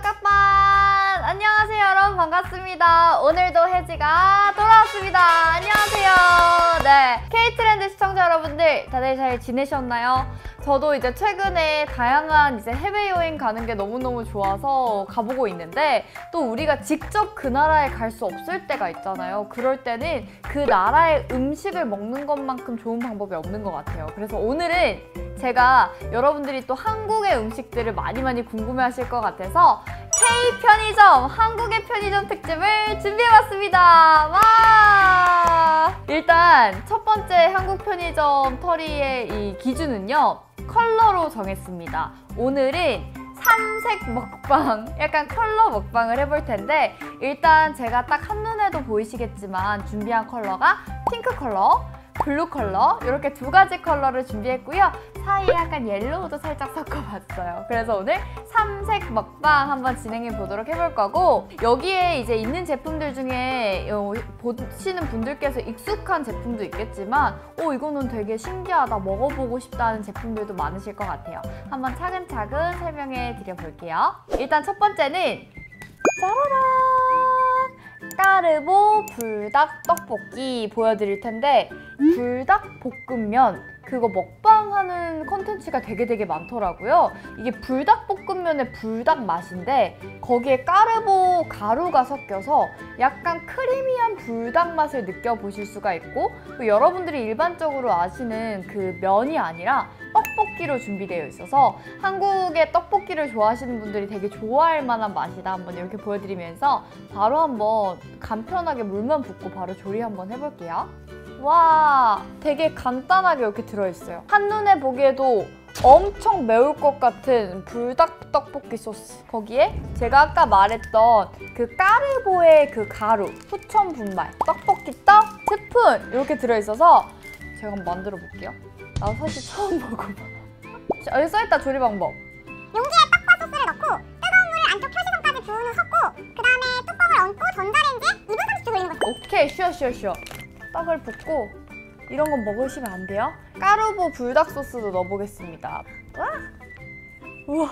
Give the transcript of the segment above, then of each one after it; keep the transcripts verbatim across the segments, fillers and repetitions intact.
떡값반! 안녕하세요 여러분, 반갑습니다. 오늘도 혜지가 돌아왔습니다. 안녕하세요. 네, K트렌드 시청자 여러분들 다들 잘 지내셨나요? 저도 이제 최근에 다양한 이제 해외여행 가는 게 너무너무 좋아서 가보고 있는데, 또 우리가 직접 그 나라에 갈 수 없을 때가 있잖아요. 그럴 때는 그 나라의 음식을 먹는 것만큼 좋은 방법이 없는 것 같아요. 그래서 오늘은 제가 여러분들이 또 한국의 음식들을 많이 많이 궁금해하실 것 같아서 K 편의점, 한국의 편의점 특집을 준비해봤습니다. 와! 일단 첫 번째 한국 편의점 터리의 이 기준은요, 컬러로 정했습니다. 오늘은 삼색 먹방, 약간 컬러 먹방을 해볼 텐데, 일단 제가 딱 한눈에도 보이시겠지만 준비한 컬러가 핑크 컬러, 블루 컬러, 이렇게 두 가지 컬러를 준비했고요. 사이에 약간 옐로우도 살짝 섞어봤어요. 그래서 오늘 삼색 먹방 한번 진행해 보도록 해볼 거고, 여기에 이제 있는 제품들 중에 어, 보시는 분들께서 익숙한 제품도 있겠지만 어, 이거는 되게 신기하다, 먹어보고 싶다는 제품들도 많으실 것 같아요. 한번 차근차근 설명해 드려볼게요. 일단 첫 번째는 짜라란! 까르보 불닭 떡볶이 보여드릴 텐데, 불닭볶음면, 그거 먹방하는 컨텐츠가 되게 되게 많더라고요. 이게 불닭볶음면의 불닭 맛인데 거기에 까르보 가루가 섞여서 약간 크리미한 불닭 맛을 느껴보실 수가 있고, 또 여러분들이 일반적으로 아시는 그 면이 아니라 떡볶이로 준비되어 있어서 한국의 떡볶이를 좋아하시는 분들이 되게 좋아할 만한 맛이다. 한번 이렇게 보여드리면서 바로 한번 간편하게 물만 붓고 바로 조리 한번 해볼게요. 와, 되게 간단하게 이렇게 들어있어요. 한눈에 보기에도 엄청 매울 것 같은 불닭 떡볶이 소스, 거기에 제가 아까 말했던 그 까르보의 그 가루, 후천 분말, 떡볶이 떡, 스푼 이렇게 들어있어서 제가 한번 만들어 볼게요. 나 사실 처음 먹어봐. 여기 써있다, 조리 방법. 용기에 떡과 소스를 넣고 뜨거운 물을 안쪽 표시선까지 부은 후 섞고, 그 다음에 뚜껑을 얹고 전자레인지에 이 분 삼십 초 돌리는 거죠. 오케이, 쉬어 쉬어 쉬어. 떡을 붓고, 이런 건 먹으시면 안 돼요. 까르보 불닭 소스도 넣어보겠습니다. 우와!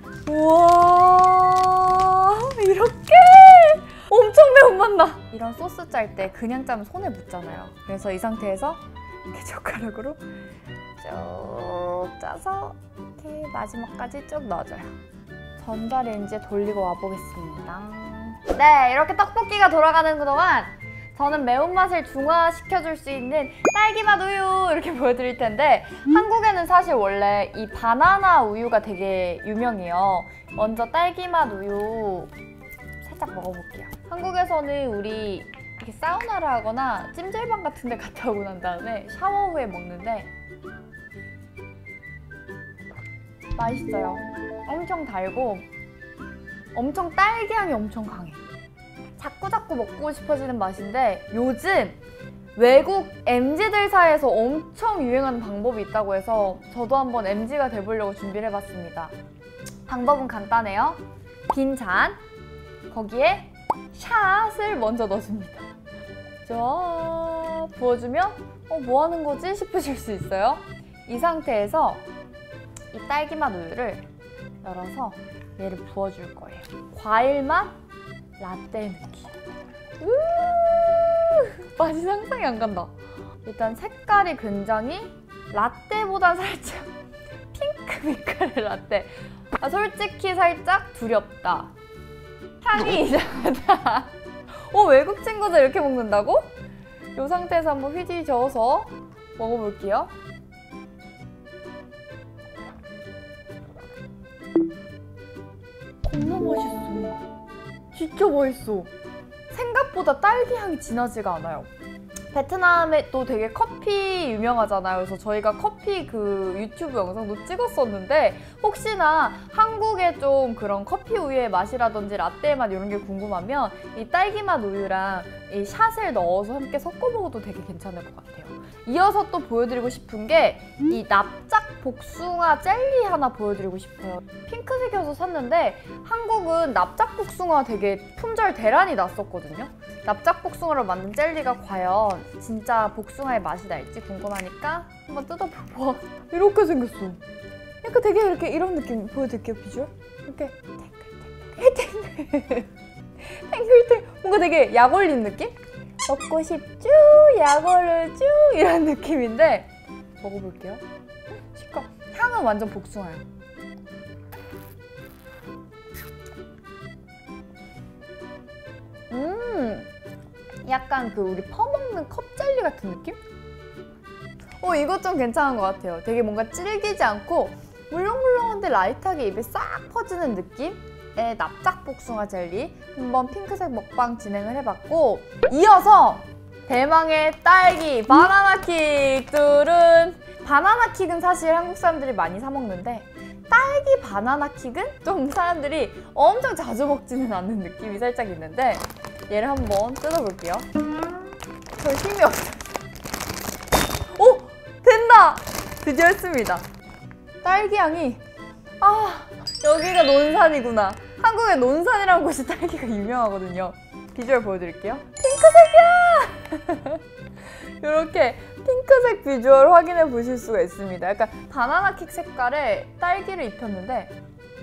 우와! 이렇게! 엄청 매운맛 나! 이런 소스 짤 때 그냥 짜면 손에 묻잖아요. 그래서 이 상태에서 이렇게 젓가락으로 쭉 짜서 이렇게 마지막까지 쭉 넣어줘요. 전자레인지에 돌리고 와보겠습니다. 네, 이렇게 떡볶이가 돌아가는 동안 저는 매운맛을 중화시켜줄 수 있는 딸기맛 우유 이렇게 보여드릴 텐데, 한국에는 사실 원래 이 바나나 우유가 되게 유명해요. 먼저 딸기맛 우유 살짝 먹어볼게요. 한국에서는 우리 이렇게 사우나를 하거나 찜질방 같은 데 갔다 오고 난 다음에 샤워 후에 먹는데 맛있어요. 엄청 달고 엄청 딸기향이 엄청 강해. 자꾸자꾸 먹고 싶어지는 맛인데, 요즘 외국 엠지들 사이에서 엄청 유행하는 방법이 있다고 해서 저도 한번 엠지가 돼보려고 준비를 해봤습니다. 방법은 간단해요. 빈 잔, 거기에 샷을 먼저 넣어줍니다. 쫙 부어주면 어, 뭐 하는 거지? 싶으실 수 있어요. 이 상태에서 이 딸기맛 우유를 열어서 얘를 부어줄 거예요. 과일맛 라떼 느낌. 우 맛이 상상이 안 간다. 일단 색깔이 굉장히 라떼보다 살짝 핑크 빛깔의 라떼. 아, 솔직히 살짝 두렵다. 향이 이상하다. 어, 외국 친구들 이렇게 먹는다고? 이 상태에서 한번 휘지 저어서 먹어볼게요. 겁나 맛있어. 진짜 맛있어. 생각보다 딸기 향이 진하지가 않아요. 베트남에 또 되게 커피 유명하잖아요. 그래서 저희가 커피 그 유튜브 영상도 찍었었는데, 혹시나 한국의 좀 그런 커피 우유의 맛이라든지 라떼 맛 이런 게 궁금하면 이 딸기 맛 우유랑 이 샷을 넣어서 함께 섞어 먹어도 되게 괜찮을 것 같아요. 이어서 또 보여드리고 싶은 게 이 납작 복숭아 젤리 하나 보여드리고 싶어요. 핑크색이어서 샀는데 한국은 납작 복숭아 되게 품절 대란이 났었거든요. 납작 복숭아로 만든 젤리가 과연 진짜 복숭아의 맛이 날지 궁금하니까 한번 뜯어봐봐. 이렇게 생겼어. 약간 되게 이렇게 이런 느낌 보여드릴게요, 비주얼. 이렇게 탱글탱글 탱글탱글 뭔가 되게 약 올린 느낌? 먹고 싶쭈 약 올르쭈 이런 느낌인데 먹어볼게요. 식감 향은 완전 복숭아예요. 음 약간 그 우리 퍼먹는 컵젤리 같은 느낌? 어 이거 좀 괜찮은 것 같아요. 되게 뭔가 질기지 않고 물렁물렁한데 라이트하게 입에 싹 퍼지는 느낌의 납작 복숭아 젤리 한번 핑크색 먹방 진행을 해봤고, 이어서 대망의 딸기 바나나킥 둘은, 바나나킥은 사실 한국 사람들이 많이 사 먹는데 딸기 바나나킥은 좀 사람들이 엄청 자주 먹지는 않는 느낌이 살짝 있는데 얘를 한번 뜯어볼게요. 별 힘이 없어요. 오! 된다! 드디어 했습니다. 딸기 향이, 아 여기가 논산이구나. 한국에 논산이라는 곳이 딸기가 유명하거든요. 비주얼 보여드릴게요. 핑크색이야! 이렇게 핑크색 비주얼 확인해 보실 수가 있습니다. 약간 바나나킥 색깔에 딸기를 입혔는데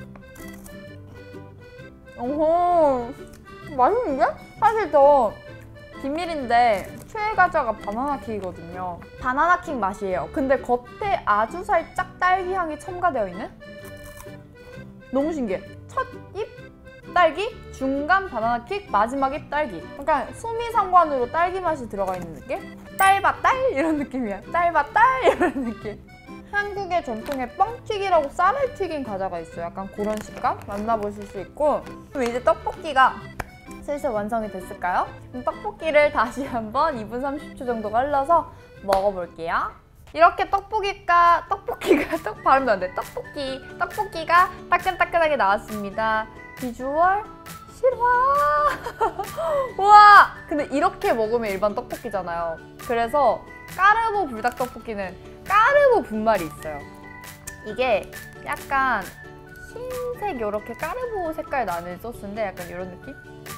오호 맛있는데? 사실 저 비밀인데 최애 과자가 바나나킥이거든요. 바나나킥 맛이에요. 근데 겉에 아주 살짝 딸기 향이 첨가되어 있는? 너무 신기해. 첫 입 딸기, 중간 바나나킥, 마지막 입 딸기. 약간 수미상관으로 딸기 맛이 들어가 있는 느낌? 딸바딸 이런 느낌이야. 딸바딸 이런 느낌. 한국의 전통의 뻥튀기라고 쌀을 튀긴 과자가 있어요. 약간 그런 식감 만나보실 수 있고, 그럼 이제 떡볶이가 슬슬 완성이 됐을까요? 그럼 떡볶이를 다시 한번 이 분 삼십 초 정도가 흘러서 먹어볼게요. 이렇게 떡볶이가, 떡볶이가, 떡 발음도 안 돼. 떡볶이, 떡볶이가 따끈따끈하게 나왔습니다. 비주얼 실화! 우와! 근데 이렇게 먹으면 일반 떡볶이잖아요. 그래서 까르보 불닭떡볶이는 까르보 분말이 있어요. 이게 약간 흰색 이렇게 까르보 색깔 나는 소스인데 약간 이런 느낌?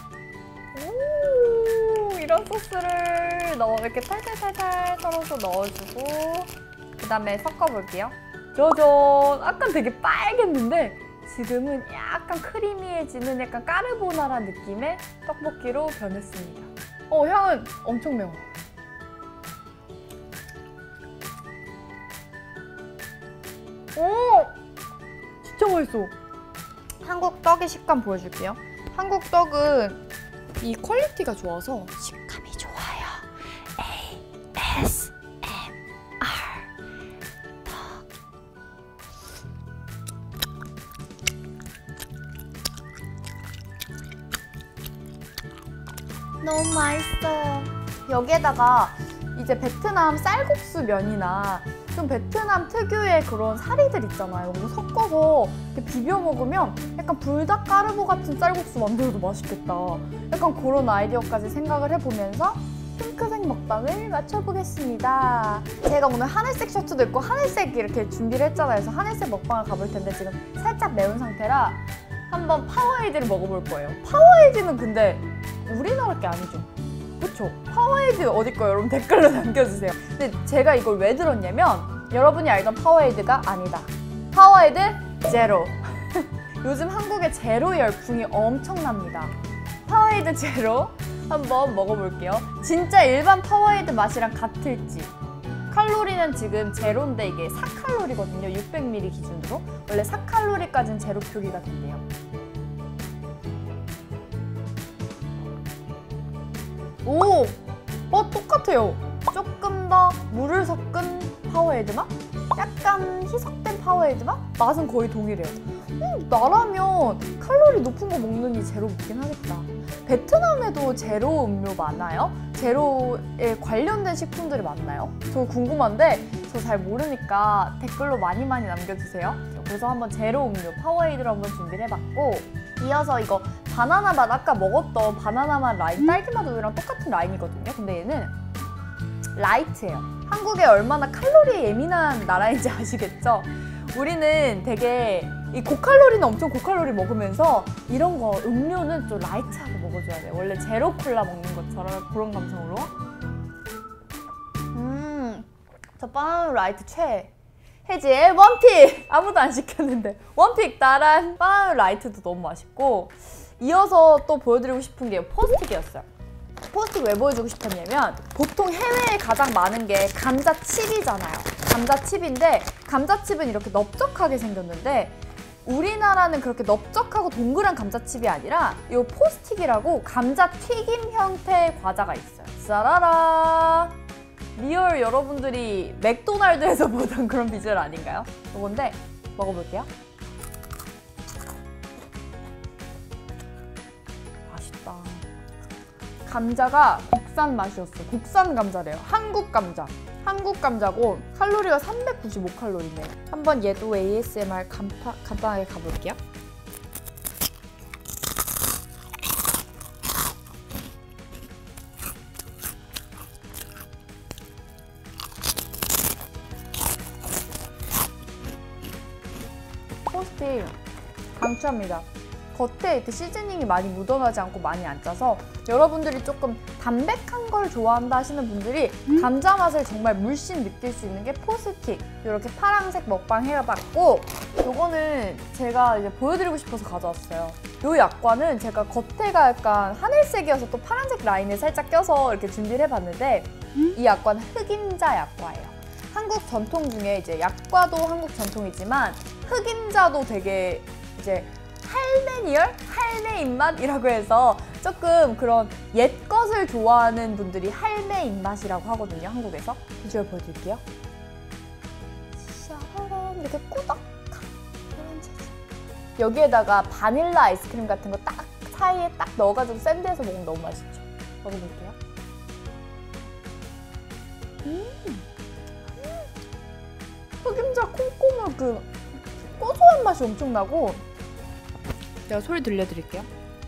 오, 이런 소스를 넣어 이렇게 탈탈탈탈 썰어서 넣어주고 그 다음에 섞어볼게요. 짜잔! 아까 되게 빨갰는데 지금은 약간 크리미해지는 약간 까르보나라 느낌의 떡볶이로 변했습니다. 어, 향은 엄청 매워. 오! 진짜 맛있어. 한국 떡의 식감 보여줄게요. 한국 떡은 이 퀄리티가 좋아서 식감이 좋아요. 에이 에스 엠 알 떡. 너무 맛있어. 여기에다가 이제 베트남 쌀국수 면이나 좀 베트남 특유의 그런 사리들 있잖아요. 이거 섞어서 이렇게 비벼 먹으면 약간 불닭 까르보 같은 쌀국수 만들어도 맛있겠다. 약간 그런 아이디어까지 생각을 해보면서 핑크색 먹방을 맞춰보겠습니다. 제가 오늘 하늘색 셔츠도 입고 하늘색 이렇게 준비를 했잖아요. 그래서 하늘색 먹방을 가볼 텐데 지금 살짝 매운 상태라 한번 파워에이드를 먹어볼 거예요. 파워에이드는 근데 우리나라 게 아니죠? 그쵸? 파워에이드 어디 거예요? 여러분 댓글로 남겨주세요. 근데 제가 이걸 왜 들었냐면 여러분이 알던 파워에이드가 아니다. 파워에이드 제로. 요즘 한국에 제로 열풍이 엄청납니다. 파워에이드 제로 한번 먹어볼게요. 진짜 일반 파워에이드 맛이랑 같을지. 칼로리는 지금 제로인데 이게 사 칼로리거든요. 육백 밀리리터 기준으로. 원래 사 칼로리까지는 제로 표기가 된대요. 오! 어, 똑같아요. 조금 더 물을 섞은 파워에이드 맛? 약간 희석된 파워에이드 맛? 맛은 거의 동일해요. 음, 나라면 칼로리 높은 거 먹는 이 제로 먹긴 하겠다. 베트남에도 제로 음료 많아요? 제로에 관련된 식품들이 많나요? 저 궁금한데 저 잘 모르니까 댓글로 많이 많이 남겨주세요. 그래서 한번 제로 음료 파워에이드로 한번 준비를 해봤고, 이어서 이거 바나나 맛, 아까 먹었던 바나나 맛 라인, 딸기 맛 우유랑 똑같은 라인이거든요. 근데 얘는 라이트예요. 한국에 얼마나 칼로리에 예민한 나라인지 아시겠죠? 우리는 되게 이 고칼로리는 엄청 고칼로리 먹으면서 이런 거 음료는 좀 라이트하게 먹어줘야 돼요. 원래 제로 콜라 먹는 것처럼 그런 감성으로. 음, 저 바나나 라이트 최애. 혜지의 원픽! 아무도 안 시켰는데 원픽 따란 바나나 라이트도 너무 맛있고 이어서 또 보여드리고 싶은 게 포스틱이었어요. 포스틱 왜 보여주고 싶었냐면 보통 해외에 가장 많은 게 감자칩이잖아요. 감자칩인데 감자칩은 이렇게 넓적하게 생겼는데 우리나라는 그렇게 넓적하고 동그란 감자칩이 아니라 이 포스틱이라고 감자 튀김 형태의 과자가 있어요. 짜라라! 리얼 여러분들이 맥도날드에서 보던 그런 비주얼 아닌가요? 이건데 먹어볼게요. 맛있다. 감자가 국산 맛이었어요. 국산 감자래요. 한국 감자. 한국 감자고 칼로리가 삼백구십오 칼로리네. 한번 얘도 에이에스엠알 간파, 간단하게 가볼게요. 포스틱 강추합니다. 겉에 이렇게 시즈닝이 많이 묻어나지 않고 많이 안 짜서 여러분들이 조금 담백한 걸 좋아한다 하시는 분들이 감자 맛을 정말 물씬 느낄 수 있는 게 포스틱. 이렇게 파란색 먹방 해봤고 요거는 제가 이제 보여드리고 싶어서 가져왔어요. 요 약과는 제가 겉에가 약간 하늘색이어서 또 파란색 라인을 살짝 껴서 이렇게 준비를 해봤는데 이 약과는 흑임자 약과예요. 한국 전통 중에 이제 약과도 한국 전통이지만 흑임자도 되게 이제 할메니얼? 할매 입맛이라고 해서 조금 그런 옛 것을 좋아하는 분들이 할매 입맛이라고 하거든요, 한국에서. 비주얼 보여드릴게요. 샤라란 이렇게 꾸덕한 그런 재질. 여기에다가 바닐라 아이스크림 같은 거 딱 사이에 딱 넣어가지고 샌드해서 먹으면 너무 맛있죠. 먹어볼게요. 음. 흑임자 콩고물 그 고소한 맛이 엄청 나고 제가 소리 들려드릴게요.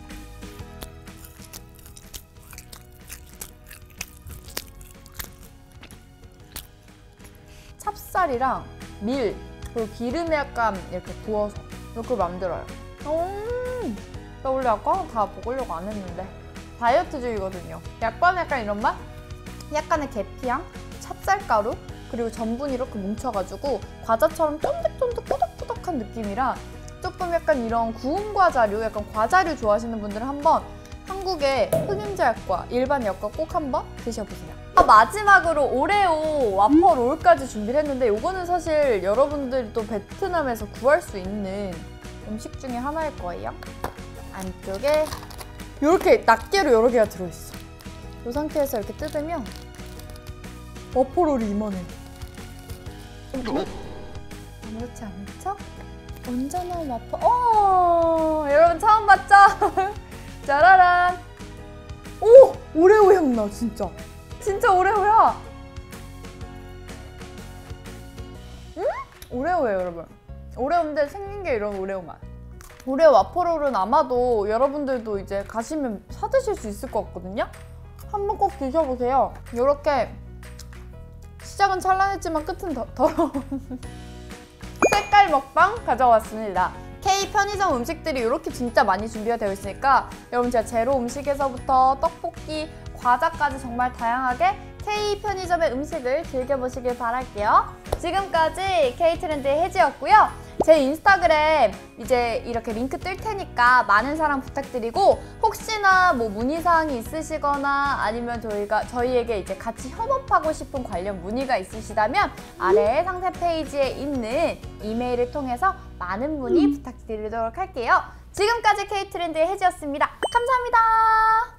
찹쌀이랑 밀, 그리고 기름에 약간 이렇게 부어서 이렇게 만들어요. 음, 나 원래 약과는 다 먹으려고 안 했는데 다이어트주의거든요. 약과는 약간 이런 맛? 약간의 계피향, 찹쌀가루, 그리고 전분이 이렇게 뭉쳐가지고 과자처럼 쫀득쫀득 꾸덕꾸덕한 느낌이라 조금 약간 이런 구운 과자류, 약간 과자류 좋아하시는 분들은 한번 한국의 흑임자 약과, 일반 약과 꼭 한번 드셔보세요. 아, 마지막으로 오레오 와퍼 롤까지 준비를 했는데 이거는 사실 여러분들이 또 베트남에서 구할 수 있는 음식 중에 하나일 거예요. 안쪽에 이렇게 낱개로 여러 개가 들어있어. 이 상태에서 이렇게 뜯으면 와퍼 롤이 이만해. 아무렇지 않죠? 온전한 와퍼. 어, 여러분 처음 봤죠? 짜라란. 오! 오레오 향 나, 진짜. 진짜 오레오야. 음? 오레오예요, 여러분. 오레오인데 생긴 게 이런 오레오 맛. 오레오 와퍼롤은 아마도 여러분들도 이제 가시면 사드실 수 있을 것 같거든요? 한번 꼭 드셔보세요. 이렇게 시작은 찬란했지만 끝은 더, 더러운 색깔 먹방 가져왔습니다. K 편의점 음식들이 이렇게 진짜 많이 준비가 되어 있으니까 여러분 제가 제로 음식에서부터 떡볶이, 과자까지 정말 다양하게 K 편의점의 음식을 즐겨보시길 바랄게요. 지금까지 K트렌드의 혜지였고요. 제 인스타그램 이제 이렇게 링크 뜰 테니까 많은 사랑 부탁드리고 혹시나 뭐 문의사항이 있으시거나 아니면 저희가 저희에게 이제 같이 협업하고 싶은 관련 문의가 있으시다면 아래 상세 페이지에 있는 이메일을 통해서 많은 문의 부탁드리도록 할게요. 지금까지 K트렌드의 혜지였습니다. 감사합니다.